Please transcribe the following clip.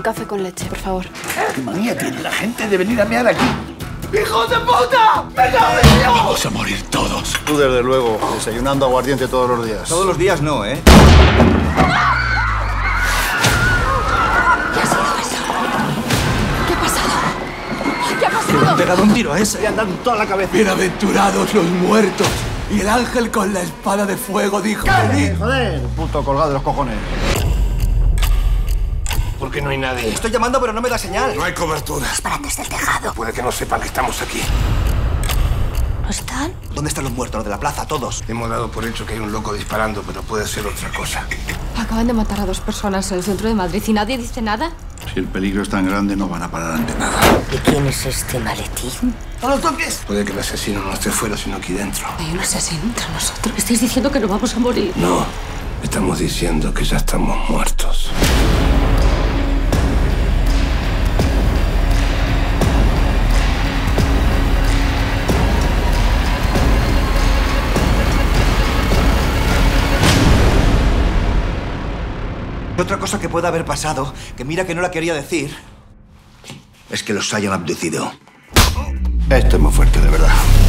café con leche, por favor. ¿Qué manía tiene la gente de venir a mear aquí? ¡Hijos de puta! ¡Me cago en Dios! Vamos a morir todos. Tú, desde luego, desayunando aguardiente todos los días. Todos los días no, ¿eh? ¿Qué ha pasado? ¿Qué ha Le pasado? han pegado un tiro a ese. Le han dado en toda la cabeza. Bienaventurados los muertos. Y el ángel con la espada de fuego dijo... Joder, puto colgado de los cojones. ¿Por qué no hay nadie? Estoy llamando, pero no me da señal. No hay cobertura. Para desde el tejado. Puede que no sepan que estamos aquí. ¿No están? ¿Dónde están los muertos? Los de la plaza, todos. Hemos dado por hecho que hay un loco disparando, pero puede ser otra cosa. Acaban de matar a 2 personas en el centro de Madrid y nadie dice nada. Si el peligro es tan grande, no van a parar ante nada. ¿De quién es este maletín? ¡No lo toques! Puede que el asesino no esté fuera, sino aquí dentro. Hay un asesino entre nosotros. Estáis diciendo que no vamos a morir. No, estamos diciendo que ya estamos muertos. Otra cosa que puede haber pasado, que mira que no la quería decir, es que los hayan abducido. Esto es muy fuerte, de verdad.